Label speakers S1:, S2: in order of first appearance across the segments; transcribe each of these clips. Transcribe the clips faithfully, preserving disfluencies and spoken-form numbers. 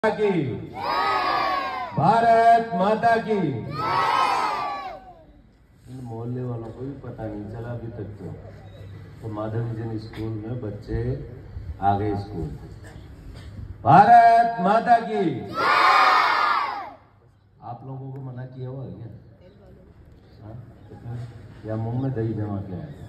S1: की भारत माता की। इन मोहल्ले वालों को भी पता नहीं चला अभी तक तो, तो माधवी जन स्कूल में बच्चे आ गए स्कूल। भारत माता की। आप लोगों को मना किया हुआ है क्या? या मुंह में दही जमा किया है?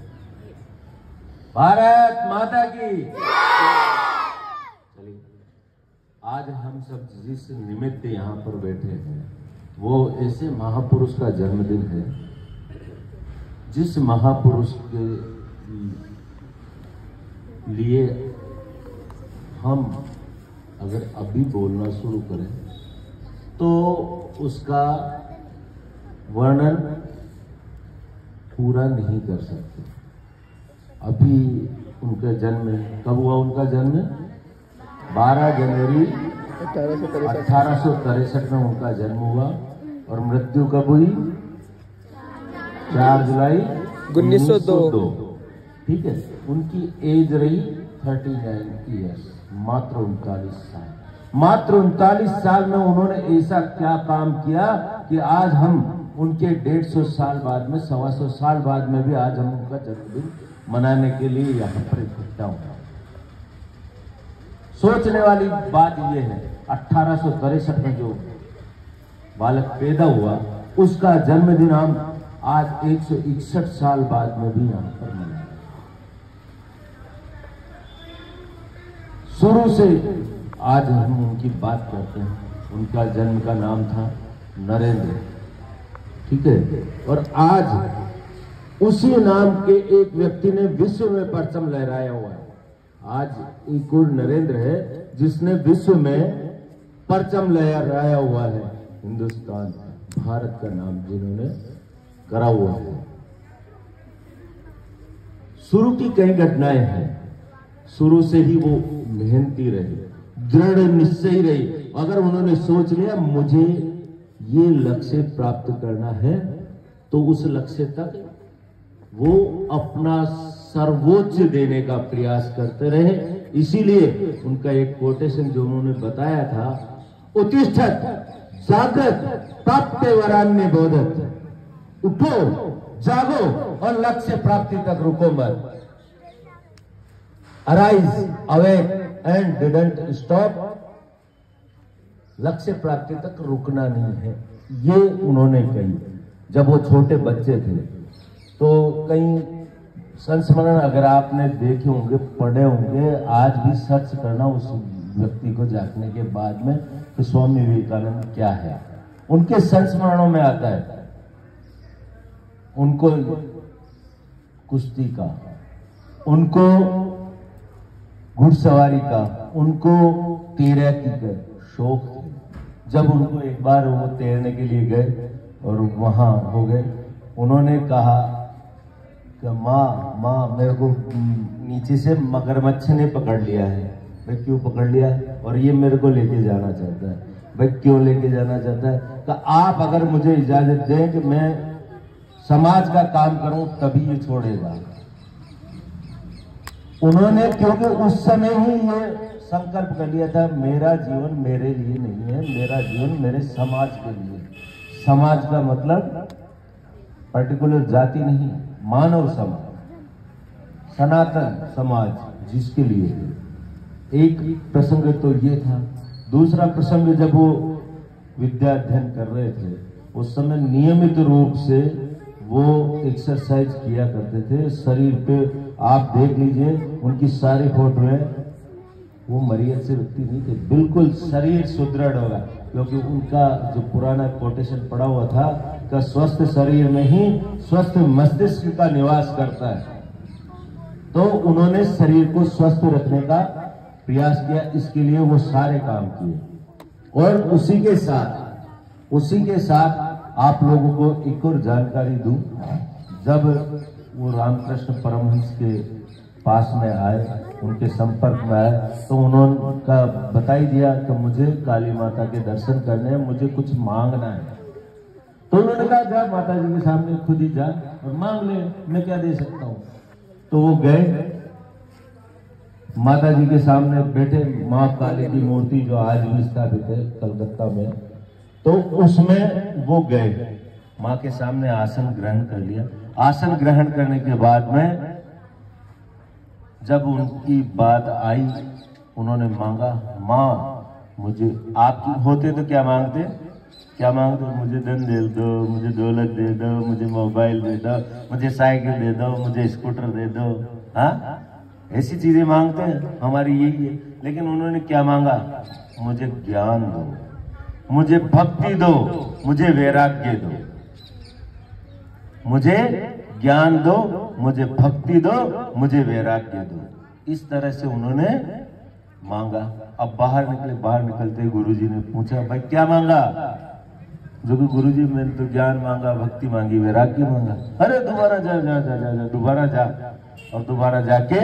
S1: भारत माता की। चलिए, आज हम सब जिस निमित्त यहाँ पर बैठे हैं वो ऐसे महापुरुष का जन्मदिन है जिस महापुरुष के लिए हम अगर अभी बोलना शुरू करें तो उसका वर्णन पूरा नहीं कर सकते। अभी उनका जन्म कब हुआ? उनका जन्म बारह जनवरी अठारह सौ तिरसठ में उनका जन्म हुआ और मृत्यु कब हुई? चार जुलाई उन्नीस सौ दो। ठीक है, उनकी एज रही उनतालीस ईयर्स, मात्र उनतालीस साल। मात्र उनतालीस साल में उन्होंने ऐसा क्या काम किया कि आज हम उनके डेढ़ सौ साल बाद में, सवा सौ साल बाद में भी आज हम उनका जन्मदिन मनाने के लिए यहाँ पर इकट्ठा हुआ। सोचने वाली बात यह है, अठारह सौ तिरसठ में जो बालक पैदा हुआ उसका जन्मदिन हम आज एक सौ इकसठ साल बाद में भी यहां पर मनाए। शुरू से आज हम उनकी बात करते हैं। उनका जन्म का नाम था नरेंद्र। ठीक है, और आज उसी नाम के एक व्यक्ति ने विश्व में परचम लहराया हुआ है। आज एक और नरेंद्र है जिसने विश्व में परचम लहराया हुआ है। हिंदुस्तान, भारत का नाम जिन्होंने करा हुआ है। शुरू की कई घटनाएं हैं। शुरू से ही वो मेहनती रहे, दृढ़ निश्चयी रही। अगर उन्होंने सोच लिया मुझे ये लक्ष्य प्राप्त करना है तो उस लक्ष्य तक वो अपना सर्वोच्च देने का प्रयास करते रहे। इसीलिए उनका एक कोटेशन जो उन्होंने बताया था, उत्तिष्ठत जागृत प्राप्त वरान्य बोधत। उठो, जागो और लक्ष्य प्राप्ति तक रुको मत। Arise, awake and didn't stop. लक्ष्य प्राप्ति तक रुकना नहीं है, ये उन्होंने कही। जब वो छोटे बच्चे थे तो कई संस्मरण अगर आपने देखे होंगे, पढ़े होंगे, आज भी सर्च करना उस व्यक्ति को जागने के बाद में कि स्वामी विवेकानंद क्या है। उनके संस्मरणों में आता है उनको कुश्ती का, उनको घुड़सवारी का, उनको तैराकी का शौक थे। जब उनको एक बार वो तैरने के लिए गए और वहां हो गए, उन्होंने कहा कि माँ माँ मेरे को नीचे से मगरमच्छ ने पकड़ लिया है। भाई क्यों पकड़ लिया है? और ये मेरे को लेके जाना चाहता है। भाई क्यों लेके जाना चाहता है? तो आप अगर मुझे इजाजत दें कि मैं समाज का काम करूं तभी ये छोड़ेगा। उन्होंने क्योंकि उस समय ही ये संकल्प कर लिया था, मेरा जीवन मेरे लिए नहीं है, मेरा जीवन मेरे समाज के लिए। समाज का मतलब पर्टिकुलर जाति नहीं, मानव समाज, सनातन समाज, जिसके लिए। एक प्रसंग तो ये था। दूसरा प्रसंग, जब वो विद्या अध्ययन कर रहे थे उस समय नियमित रूप से वो एक्सरसाइज किया करते थे। शरीर पे आप देख लीजिए उनकी सारी फोटोएं, वो मरीज से व्यक्ति नहीं थे, बिल्कुल शरीर सुदृढ़ होगा। क्योंकि उनका जो पुराना कोटेशन पड़ा हुआ था कि स्वस्थ शरीर में ही स्वस्थ मस्तिष्क का निवास करता है। तो उन्होंने शरीर को स्वस्थ रखने का प्रयास किया, इसके लिए वो सारे काम किए। और उसी के साथ उसी के साथ आप लोगों को एक और जानकारी दूं। जब वो रामकृष्ण परमहंस के पास में आए, उनके संपर्क में आए, तो उन्होंने का बताई दिया कि मुझे काली माता के दर्शन करने हैं, मुझे कुछ मांगना है। तो उन्होंने कहा जा माता जी के सामने खुद ही जा और मांग ले, मैं क्या दे सकता हूँ। तो वो गए, माता जी के सामने बैठे, माँ काली की मूर्ति जो आज भी स्थापित है कलकत्ता में, तो उसमें वो गए, माँ के सामने आसन ग्रहण कर लिया। आसन ग्रहण करने के बाद में जब उनकी बात आई, उन्होंने मांगा, माँ मुझे, आप होते तो क्या मांगते, क्या मांगते, मुझे धन दे दो, मुझे दौलत दे दो, मुझे मोबाइल दे दो, मुझे साइकिल दे दो, मुझे स्कूटर दे दो, हाँ ऐसी चीजें मांगते हैं, हमारी यही है। लेकिन उन्होंने क्या मांगा, मुझे ज्ञान दो, मुझे भक्ति दो, मुझे वैराग्य दो, मुझे ज्ञान दो, मुझे भक्ति दो, मुझे वैराग्य दो। इस तरह से उन्होंने मांगा। अब बाहर निकले, बाहर निकलते गुरुजी ने पूछा, भाई क्या मांगा? जो कि गुरुजी मैंने तो ज्ञान मांगा, भक्ति मांगी, वैराग्य मांगा। अरे दोबारा जा जा जा जा जा दोबारा जा, और दोबारा जाके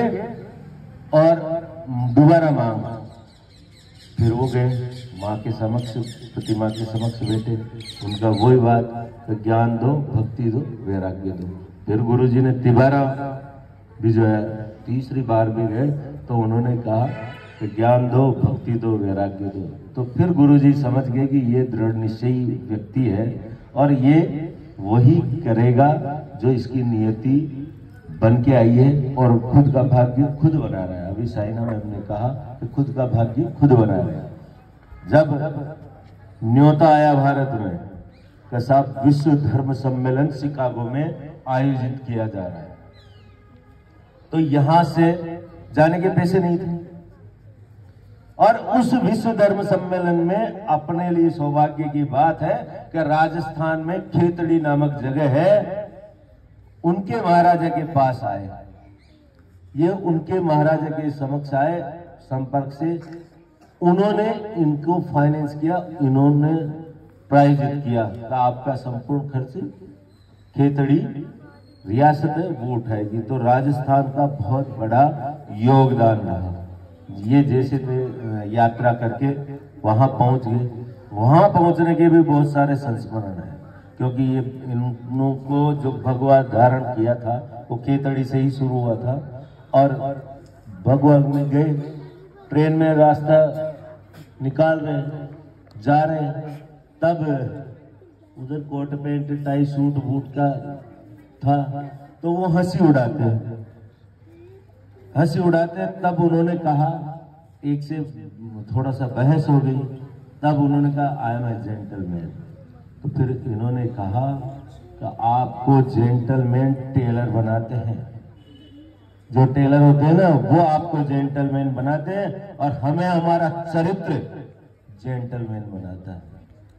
S1: और दोबारा मांगा। फिर वो गए माँ के समक्ष, प्रतिमा के समक्ष बैठे, उनका वही बात, ज्ञान दो, भक्ति दो, वैराग्य दो। फिर गुरुजी ने तिबारा भी जो है, तीसरी बार भी गए तो उन्होंने कहा कि ज्ञान दो, भक्ति दो, वैराग्य दो। तो फिर गुरुजी समझ गए कि ये दृढ़ निश्चयी व्यक्ति है और ये वही करेगा जो इसकी नियति बन के आई है और खुद का भाग्य खुद बना रहा है। अभी साइना मैम ने कहा कि खुद का भाग्य खुद बना रहा है। जब न्योता आया भारत में कि साहब विश्व धर्म सम्मेलन शिकागो में आयोजित किया जा रहा है, तो यहां से जाने के पैसे नहीं थे और उस विश्व धर्म सम्मेलन में अपने लिए सौभाग्य की बात है कि राजस्थान में खेतड़ी नामक जगह है, उनके महाराजा के पास आए। ये उनके महाराजा के समक्ष आए, संपर्क से उन्होंने इनको फाइनेंस किया, इन्होंने प्रायोजित किया कि आपका संपूर्ण खर्च खेतड़ी रियासत है वो उठाएगी। तो राजस्थान का बहुत बड़ा योगदान रहा। ये जैसे यात्रा करके वहां पहुंच गए, वहां पहुंचने के भी बहुत सारे संस्मरण हैं, क्योंकि ये इनको जो भगवा धारण किया था वो खेतड़ी से ही शुरू हुआ था। और भगवा में गए, ट्रेन में रास्ता निकाल रहे हैं, जा रहे हैं, तब उधर coat pant tie suit boot का था, तो वो हंसी उड़ाते हैं, हंसी उड़ाते हैं। तब उन्होंने कहा, एक से थोड़ा सा बहस हो गई, तब उन्होंने कहा आई एम ए जेंटलमैन। तो फिर इन्होंने कहा कि आपको जेंटलमैन टेलर बनाते हैं, जो टेलर होते हैं ना वो आपको जेंटलमैन बनाते हैं और हमें हमारा चरित्र जेंटलमैन बनाता है।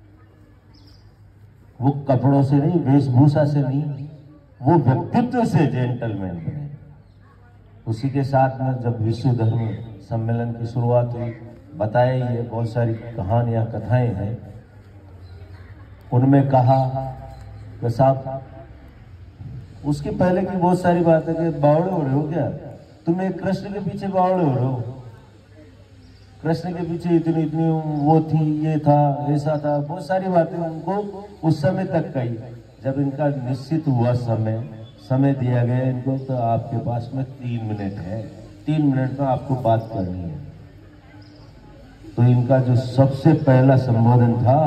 S1: वो कपड़ों से नहीं, वेशभूषा से नहीं, वो व्यक्तित्व से जेंटलमैन बने। उसी के साथ में जब विश्व धर्म सम्मेलन की शुरुआत हुई, बताया ही है, बहुत सारी कहानियां कथाएं हैं। उनमें कहा कि साहब, उसके पहले की बहुत सारी बात है कि बावड़े हो रहे हो क्या तुम, एक कृष्ण के पीछे बावड़े हो रहे हो, कृष्ण के पीछे इतनी इतनी वो थी, ये था, ऐसा था, बहुत सारी बातें उनको उस समय तक कही। जब इनका निश्चित हुआ समय समय दिया गया इनको, तो आपके पास में तीन मिनट है, तीन मिनट में आपको बात करनी है। तो इनका जो सबसे पहला संबोधन था,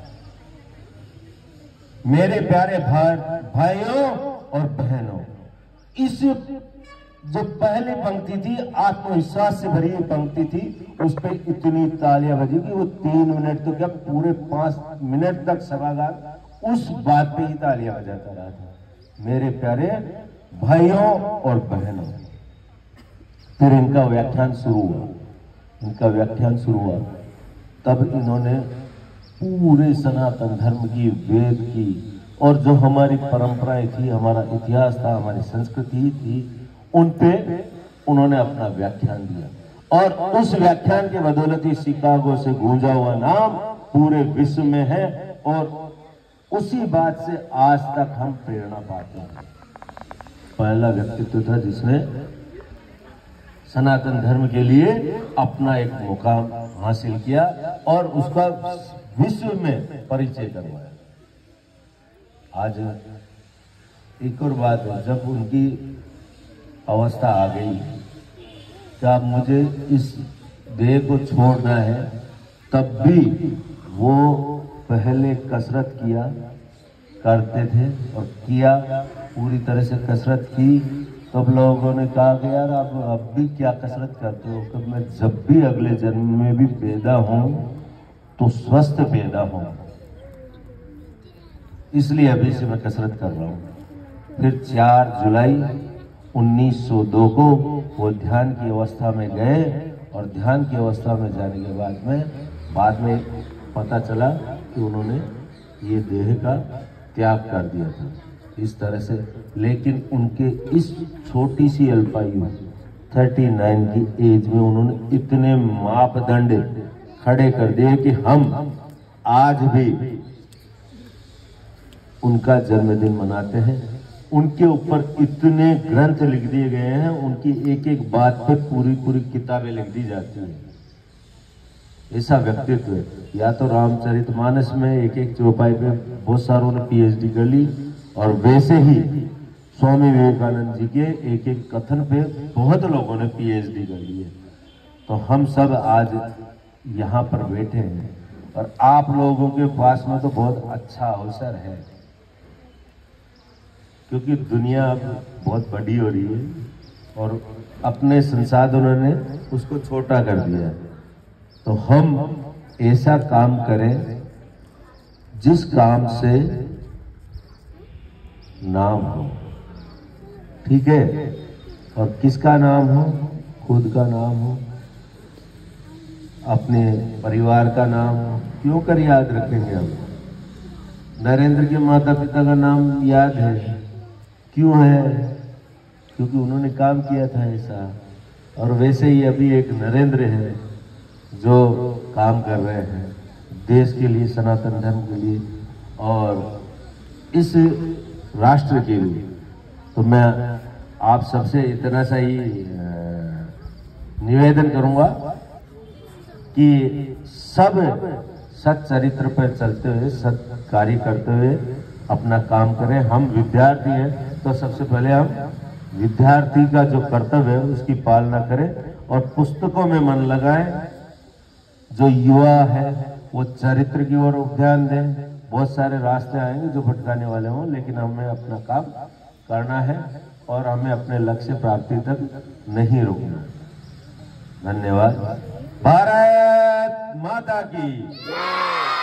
S1: मेरे प्यारे भाई भाइयों और बहनों, इस जो पहली पंक्ति थी आत्मविश्वास से भरी पंक्ति थी, उस पर इतनी तालियां बजी कि वो तीन मिनट तो क्या पूरे पांच मिनट तक सभागार उस बात पे ही तालियां बजाता रहा था, मेरे प्यारे भाइयों और बहनों। फिर इनका व्याख्यान शुरू हुआ, इनका व्याख्यान शुरू हुआ तब इन्होंने पूरे सनातन धर्म की, वेद की और जो हमारी परंपराएं थी, हमारा इतिहास था, हमारी संस्कृति थी, उन पे उन्होंने अपना व्याख्यान दिया। और उस व्याख्यान के बदौलत ही शिकागो से गूंजा हुआ नाम पूरे विश्व में है और उसी बात से आज तक हम प्रेरणा पाते हैं। पहला व्यक्तित्व था जिसने सनातन धर्म के लिए अपना एक मुकाम हासिल किया और उसका विश्व में परिचय करवाया। आज एक और बात है, जब उनकी अवस्था आ गई कि मुझे इस देह को छोड़ना है, तब भी वो पहले कसरत किया करते थे और किया, पूरी तरह से कसरत की। तब लोगों ने कहा कि यार आप अब भी क्या कसरत करते हो? कि मैं जब भी अगले जन्म में भी पैदा हूं तो स्वस्थ पैदा हूं, इसलिए अभी से मैं कसरत कर रहा हूं। फिर चार जुलाई उन्नीस सौ दो को वो ध्यान की अवस्था में गए और ध्यान की अवस्था में जाने के बाद में बाद में पता चला कि उन्होंने ये देह का त्याग कर दिया था इस तरह से। लेकिन उनके इस छोटी सी अल्पायु उनतालीस की एज में उन्होंने इतने मापदंड खड़े कर दिए कि हम आज भी उनका जन्मदिन मनाते हैं। उनके ऊपर इतने ग्रंथ लिख दिए गए हैं, उनकी एक एक बात पे पूरी पूरी किताबें लिख दी जाती हैं। ऐसा व्यक्तित्व है। या तो रामचरितमानस में एक एक चौपाई पे बहुत सारों ने पीएचडी कर ली, और वैसे ही स्वामी विवेकानंद जी के एक एक कथन पे बहुत लोगों ने पीएचडी कर ली है। तो हम सब आज यहाँ पर बैठे हैं और आप लोगों के पास में तो बहुत अच्छा अवसर है, क्योंकि दुनिया अब बहुत बड़ी हो रही है और अपने संसाधनों ने उसको छोटा कर दिया। तो हम ऐसा काम करें जिस काम से नाम हो, ठीक है? और किसका नाम हो? खुद का नाम हो, अपने परिवार का नाम हो। क्यों कर याद रखेंगे हम? नरेंद्र के माता पिता का नाम याद है, क्यों है? क्योंकि उन्होंने काम किया था ऐसा। और वैसे ही अभी एक नरेंद्र है जो काम कर रहे हैं देश के लिए, सनातन धर्म के लिए और इस राष्ट्र के लिए। तो मैं आप सबसे इतना सा ही निवेदन करूंगा कि सब सत चरित्र पर चलते हुए, सत कार्य करते हुए अपना काम करें। हम विद्यार्थी हैं तो सबसे पहले हम विद्यार्थी का जो कर्तव्य है उसकी पालना करें और पुस्तकों में मन लगाएं। जो युवा है वो चरित्र की ओर ध्यान दें। बहुत सारे रास्ते आएंगे जो भटकाने वाले हों, लेकिन हमें अपना काम करना है और हमें अपने लक्ष्य प्राप्ति तक नहीं रुकना। धन्यवाद। भारत माता की।